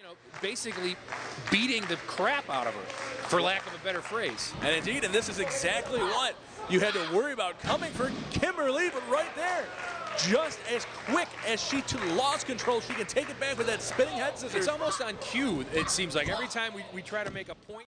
basically beating the crap out of her, for lack of a better phrase. And indeed, and this is exactly what you had to worry about coming for Kimber Lee, but right there, just as quick as she lost control, she can take it back with that spinning head scissors. It's almost on cue, it seems like. Every time we try to make a point.